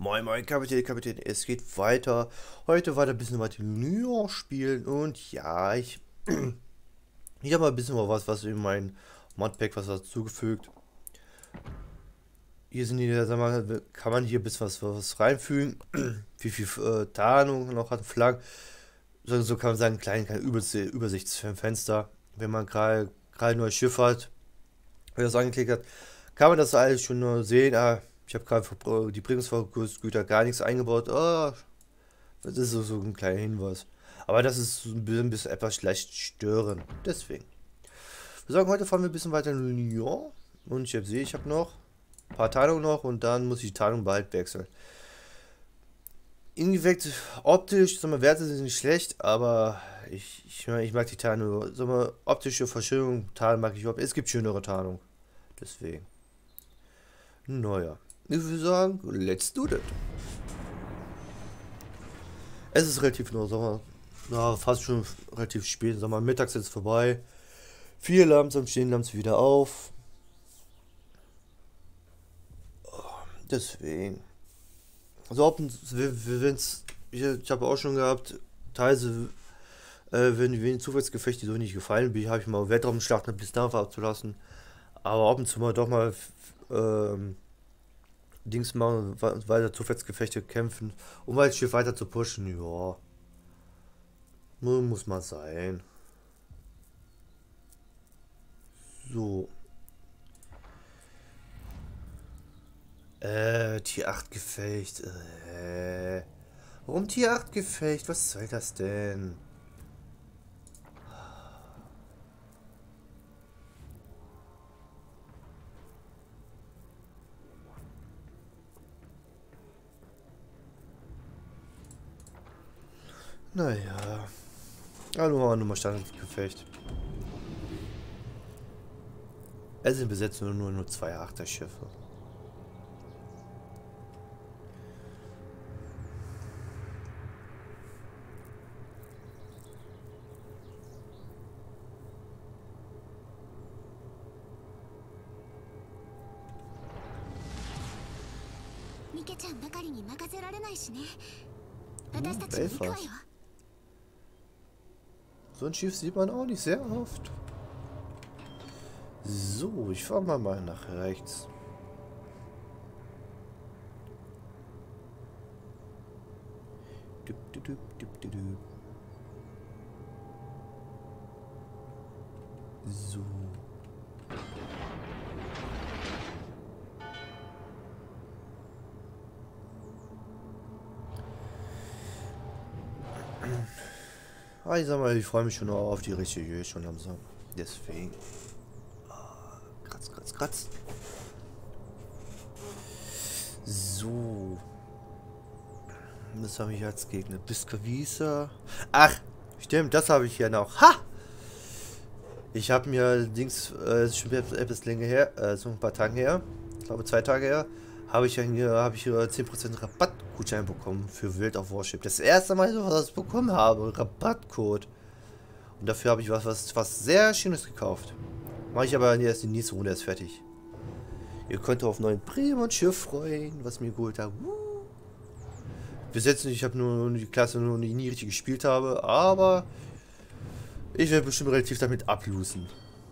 Moin Moin Kapitän, Kapitän, es geht weiter. Heute weiter ein bisschen weiter Lyon spielen und ja, ich habe mal ein bisschen was in mein Modpack was dazugefügt. Hier sind die, sag mal, kann man hier ein bisschen was reinfügen, wie viel Tarnung noch hat, Flaggen. So kann man sagen, kleine Übersichtsfenster. Wenn man gerade ein neues Schiff hat, wenn das angeklickt hat, kann man das alles schon nur sehen. Ich habe gerade für die Bringungsgüter gar nichts eingebaut. Das ist so ein kleiner Hinweis. Aber das ist so ein bisschen etwas leicht störend. Deswegen. Wir sagen, heute fahren wir ein bisschen weiter in Lyon. Und ich habe noch ein paar Teilungen noch und dann muss ich die Teilung bald wechseln. Indirekt optisch, sag mal, Werte sind nicht schlecht, aber ich mag die Tarnung. Sag mal, optische Verschönerung, Tarnung mag ich überhaupt. Es gibt schönere Tarnung. Deswegen. Naja. Ich würde sagen, let's do that. Es ist relativ noch, sag mal, ja, fast schon relativ spät. Sag mal, mittags ist vorbei. Viele langsam stehen langsam wieder auf. Deswegen. Also, wenn's, ich habe auch schon gehabt, teilweise, wenn Zufallsgefechte so nicht gefallen bin, habe ich mal Weltraumschlachten ein bisschen Dampf abzulassen. Aber ab und zu mal doch mal Dings machen, weiter Zufallsgefechte kämpfen, um halt Schiff weiter zu pushen. Ja, muss mal sein. So. Tier 8 Gefecht. Warum Tier 8 Gefecht? Was soll das denn? Naja. Hallo, Nummer Standardgefecht. Es sind besetzt nur zwei Achterschiffe. Belfast. So ein Schiff sieht man auch nicht sehr oft. So, ich fahre mal nach rechts. Dup, dup, dup, dup, dup, dup. So. Ich sag mal, ich freue mich schon auf die Richtige schon langsam. Deswegen. Kratz, kratz, kratz. So. Das habe ich als Gegner. Biscavisa. Ach, stimmt, das habe ich ja noch. Ha! Ich habe mir allerdings, ist schon etwas länger her, so ein paar Tage her, ich glaube 2 Tage her, habe ich hier 10% Rabattgutschein bekommen für Wild of Warship. Das erste Mal, dass ich das bekommen habe, Rabattcode. Und dafür habe ich was sehr Schönes gekauft. Mache ich aber erst die nächste Runde erst fertig. Ihr könnt auf neuen Premium und Schiff freuen, was mir geholt habe. Bis jetzt nicht, ich habe nur die Klasse nie richtig gespielt habe, aber ich werde bestimmt relativ damit ablosen.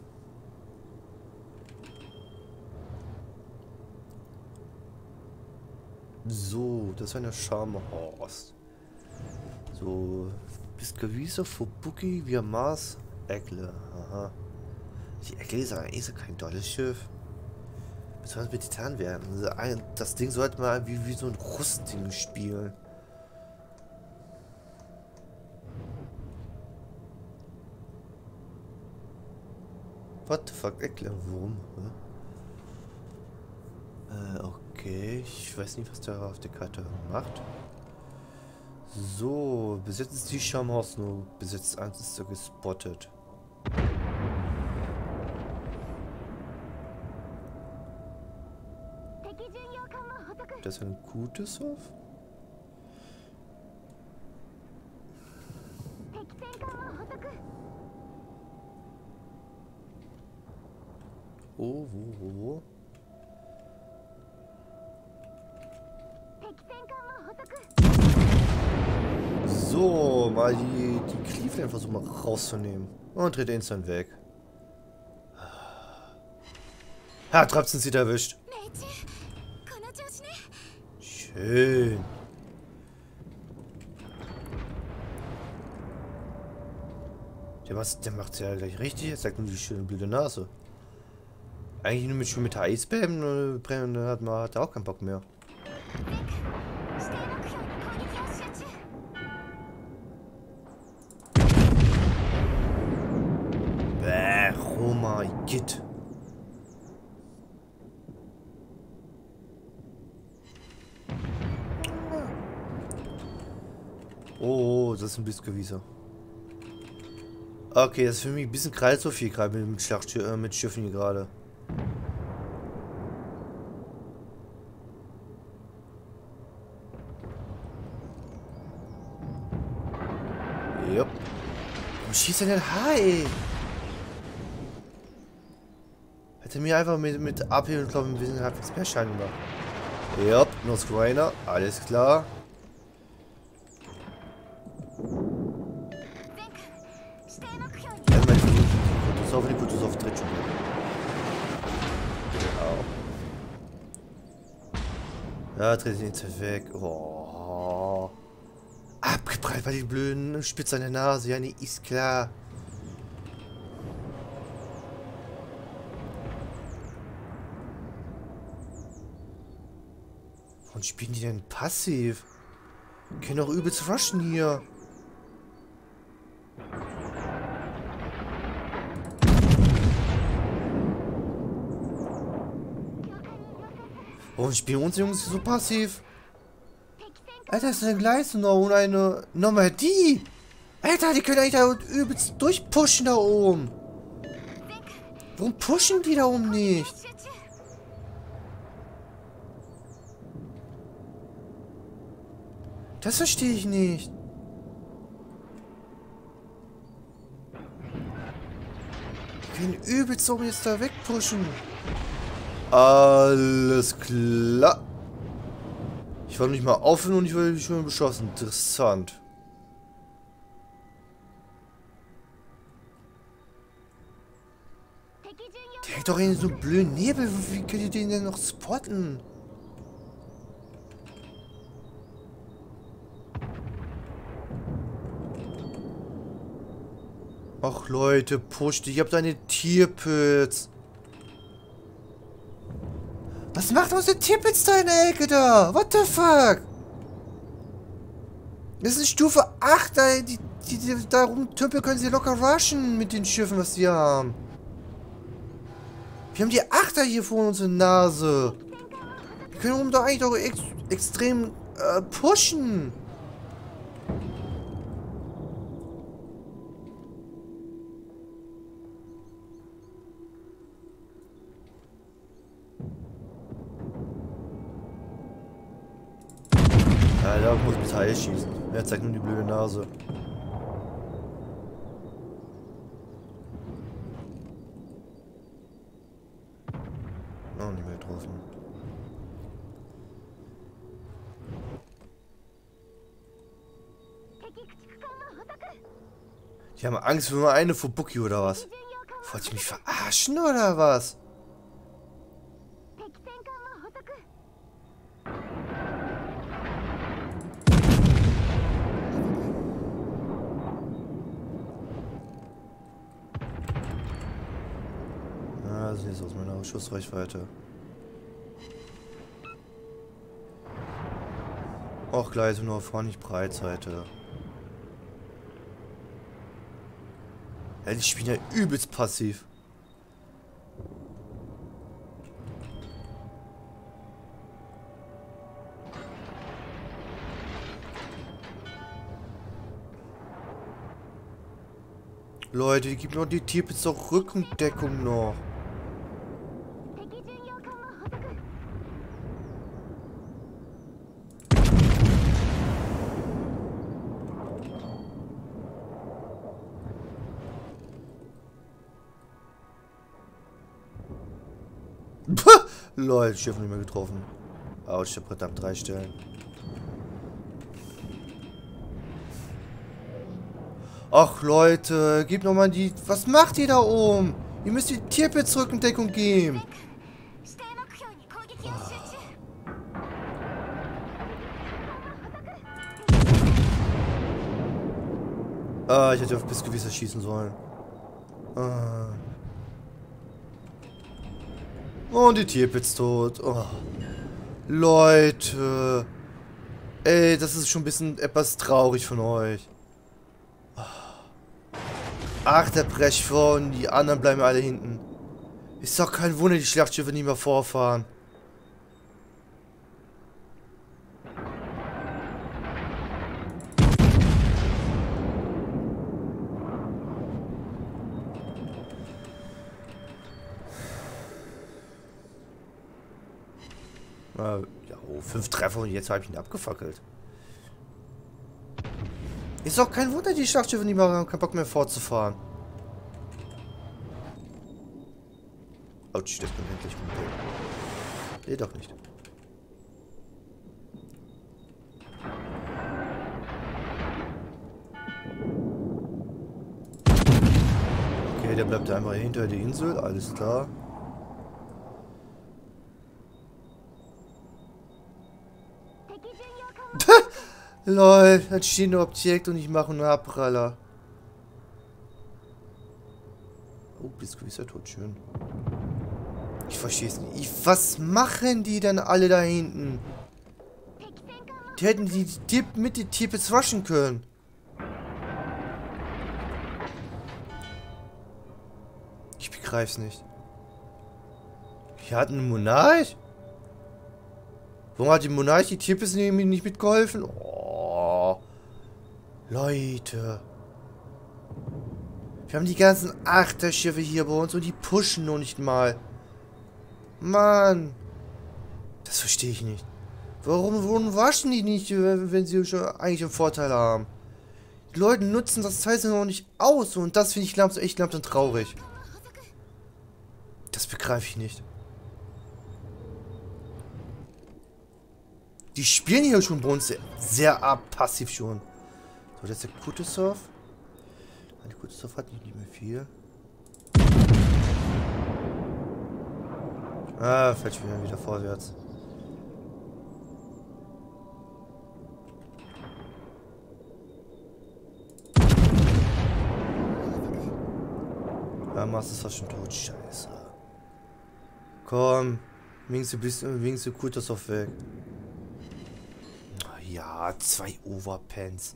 So, das war eine Charmehorst. So, Biscavisa, Fubuki, via Mars, Eckle. Aha. Die Eckle ist eigentlich so kein tolles Schiff. Besonders mit Titan werden. Das Ding sollte mal wie so ein Rüstding spielen. What the fuck, Eckle, warum? Okay, ich weiß nicht, was der auf der Karte macht. So, bis jetzt ist die Schamhaus nur, bis jetzt eins ist er gespottet. Das ist ein gutes Hof? Oh, wo? So, mal die Cleveland versuchen mal rauszunehmen. Und dreht instant weg. Ha, Trapsen sieht erwischt. Schön. Der macht's ja gleich richtig. Jetzt sagt nur die schöne blöde Nase. Eigentlich nur mit Eisbeben brennen, dann hat er auch keinen Bock mehr. Bäh, Roma, Git. Oh, das ist ein Biskuitwieser. Okay, das ist für mich ein bisschen gerade so viel, gerade mit Schiffen hier gerade. Jupp. Warum schießt er denn Hai? Hätte mir einfach mit AP und glaube ich ein bisschen halbwegs mehr Schaden gemacht. Jupp, no Scrainer, alles klar. Die Kutusow tritt schon wieder. Genau. Ja, dreht sich jetzt weg. Oh. Abgeprallt bei den blöden Spitze an der Nase. Ja, nee, ist klar. Warum spielen die denn passiv? Die können doch übelst rushen hier. Warum spielen unsere Jungs so passiv? Alter, das ist eine Gleise noch und eine... Nochmal die! Alter, die können eigentlich da übelst durchpushen da oben. Warum pushen die da oben nicht? Das verstehe ich nicht. Die können übelst oben jetzt da wegpushen. Alles klar. Ich war nicht mal offen und ich wurde schon beschossen. Interessant. Der hängt doch in so einem blöden Nebel. Wie könnt ihr den denn noch spotten? Ach Leute, pusht. Ich hab da eine Tierpilz. Was macht unser Tierpilz da in der Ecke da? What the fuck? Das ist Stufe 8. Die da rumtümpeln können sie locker rushen mit den Schiffen, was sie haben. Wir haben die 8er hier vor unserer Nase. Wir können oben da eigentlich doch extrem pushen. Ja, da muss ich mit Heil schießen. Er zeigt nur die blöde Nase. Oh, nicht mehr getroffen. Die haben Angst vor eine Fubuki oder was? Wollt ihr mich verarschen oder was? Das ist jetzt aus meiner Schussreichweite. Auch Gleise nur vorne, nicht Breitseite. Ja, die spielen ja übelst passiv. Leute, die gibt noch die Tierpitz doch Rückendeckung noch. Lol, Schiff nicht mehr getroffen. Autsch, der Brett ab 3 Stellen. Ach Leute, gebt nochmal die... Was macht ihr da oben? Ihr müsst die Tierpits Rückendeckung geben. Ah, ich hätte auf Biskuits schießen sollen. Ah. Und die Tierpits tot. Oh. Leute. Ey, das ist schon ein bisschen etwas traurig von euch. Ach, der Brecht vor und die anderen bleiben alle hinten. Ist doch kein Wunder, die Schlachtschiffe nicht mehr vorfahren. Ja, oh, 5 Treffer und jetzt habe ich ihn abgefackelt. Ist doch kein Wunder, die Schlachtschiffe nicht mehr haben keinen Bock mehr fortzufahren. Autsch, das bin endlich mit dem. Nee, doch nicht. Okay, der bleibt einfach hinter der Insel, alles klar. Lol, dann steht ein Objekt und ich mache einen Abpraller. Oh, Biskuit ist ja tot, schön. Ich verstehe es nicht. Was machen die denn alle da hinten? Die hätten die mit den Tierpits waschen können. Ich begreife es nicht. Wir hatten einen Monarch? Warum hat die Monarch die Tierpits nicht mitgeholfen? Oh, Leute. Wir haben die ganzen Achterschiffe hier bei uns und die pushen noch nicht mal. Mann. Das verstehe ich nicht. Warum waschen die nicht, wenn sie schon eigentlich einen Vorteil haben? Die Leute nutzen das Teil noch nicht aus und das finde ich echt langsam traurig. Das begreife ich nicht. Die spielen hier schon bei uns sehr passiv schon. So, das ist der Kutuzov. Der Kutuzov hat nicht mehr viel. Ah, fällt schon wieder vorwärts. Ja, Mars ist fast schon tot. Scheiße. Komm. Wingst du Kutuzov weg. Ja, 2 Overpens.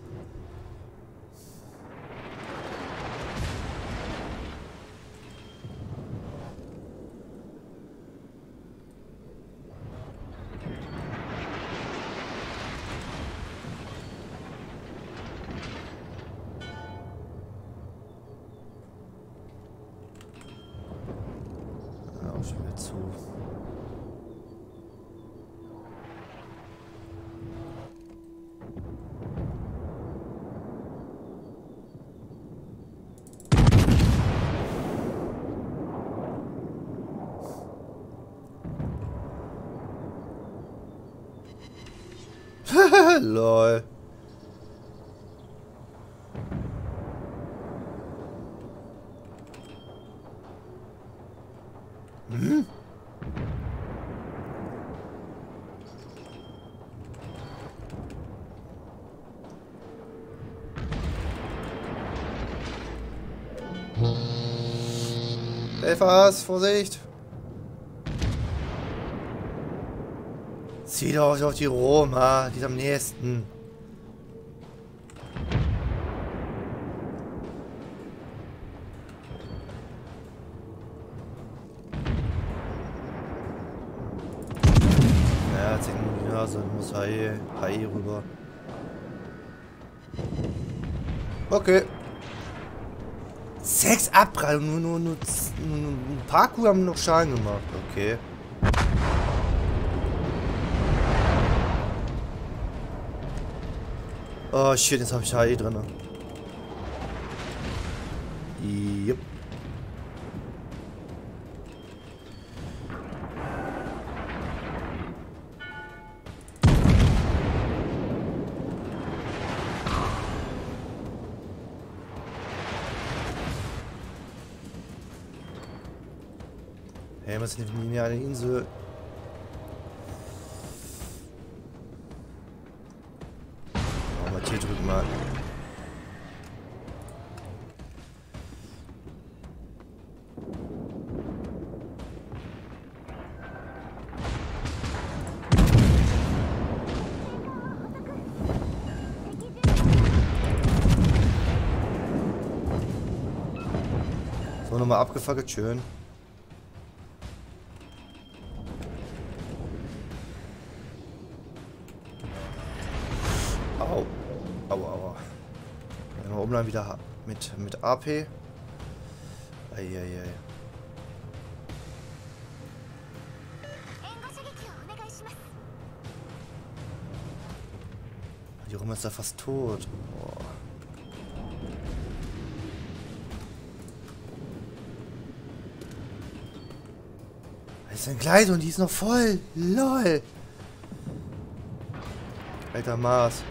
Ja, schon wieder zu. Lol. Hm? Elfas, Vorsicht! Zieh doch auf die Roma, die ist am nächsten. Ja, zeig nur die Nase, muss Hai rüber. Okay. 6 Abprallungen, nur ein paar Kuh haben noch Schaden gemacht. Okay. Oh shit, jetzt habe ich HE drin. Yep. Ja, wir sind in einer Insel. Oh, mal T drücken mal. So, nochmal abgefackelt, schön. Au. Aua. Dann umladen wieder mit AP. Eieiei. Die Roma ist da fast tot. Boah. Das ist ein Gleis und die ist noch voll. LOL. Alter Mars.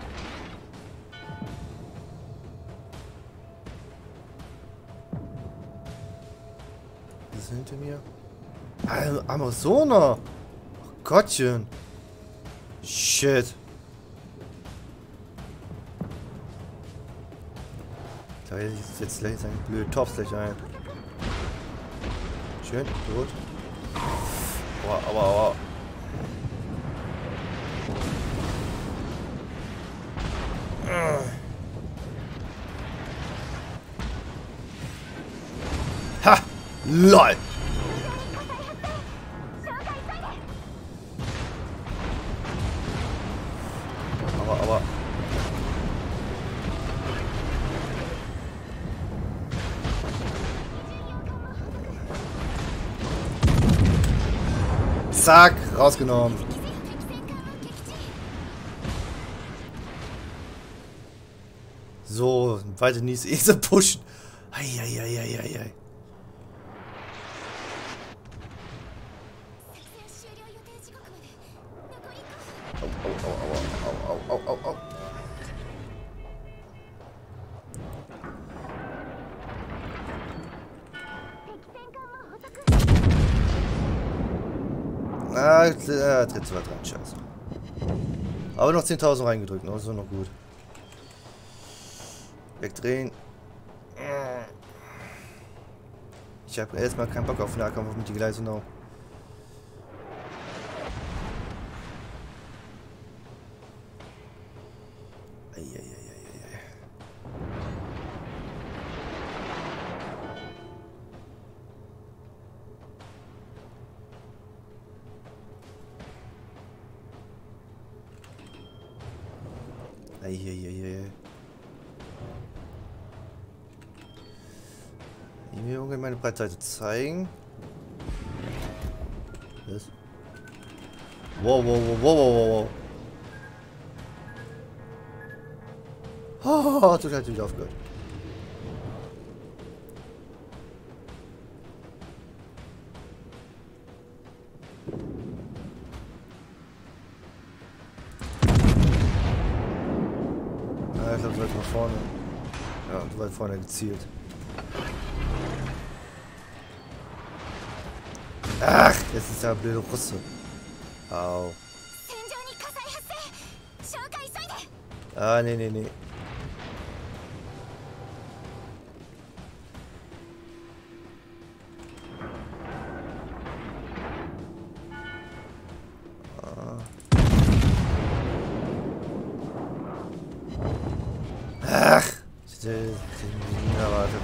Was ist hinter mir? Amazona. Oh Gottchen. Shit. Ich glaube, ich setze gleich seinen blöden Tops gleich ein. Schön, tot. Boah, aber. Ha! LOL! Aber. Zack, rausgenommen. So, weiter in diese Insel pushen. Eieieiei. Au. Tritt zwar dran, scheiße. Aber noch 10.000 reingedrückt, also noch gut. Wegdrehen. Ich habe erstmal keinen Bock auf Nahkampf mit die Gleise noch. Eieieiei. Ich will irgendwann meine Breitseite zeigen. Was? Wow. Oh, das hat wieder aufgehört. Ja, ich glaube, du weit nach vorne. Ja, du weit vorne gezielt. Ach, jetzt ist der blöde Russe. Au. Ah, nee. Ach, ich hätte nie erwartet.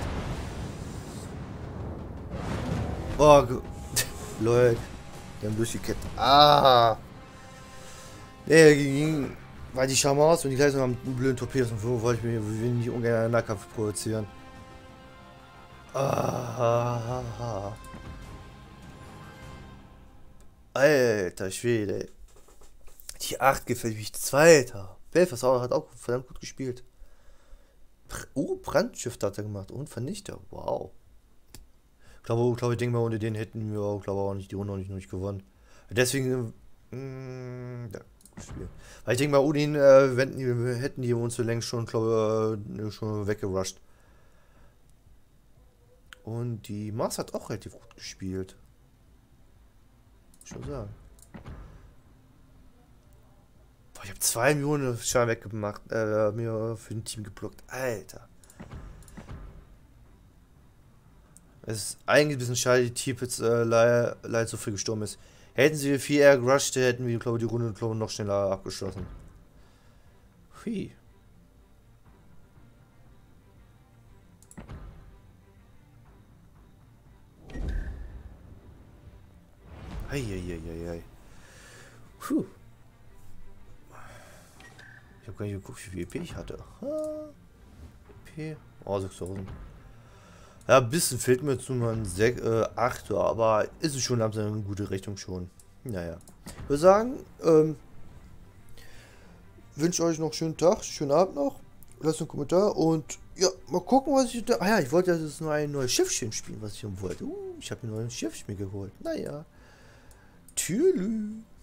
Oh, Leute, die haben durchgekippt. Ah! Nee, ging, weil die schauen aus und die gleich noch am blöden Torpedos und so wollte ich mir nicht ungern einen Nahkampf provozieren. Ah. Alter Schwede. Die 8 gefällt mich Zweiter. Belfast hat auch verdammt gut gespielt. Brandschiff hat er gemacht und Vernichter. Wow. Ich denke mal, ohne den hätten wir auch, auch nicht die Runde noch nicht gewonnen. Deswegen, ja, Spiel. Weil ich denke mal, ohne ihn hätten die uns so längst schon, schon weggerusht. Und die Mars hat auch relativ gut gespielt. Schon sagen. Boah, ich habe 2 Millionen Schaden weggemacht, mir für ein Team geblockt. Alter. Es ist eigentlich ein bisschen schade, die Team jetzt leider so viel gestorben ist. Hätten sie viel eher gerusht, hätten wir, glaube ich, die Runde noch schneller abgeschlossen. Hui. Eieieiei. Puh. Ich habe gar nicht geguckt, wie viel EP ich hatte. EP. Oh, 6000. Ja, ein bisschen fehlt mir zu meinen 8, aber ist es schon langsam eine gute Richtung schon. Naja. Ich würde sagen, wünsche euch noch einen schönen Tag, schönen Abend noch. Lasst einen Kommentar und ja, mal gucken, was ich da. Ah ja, ich wollte jetzt noch ein neues Schiffchen spielen, was ich wollte. Ich habe mir ein neues Schiffchen geholt. Naja. Tschüss.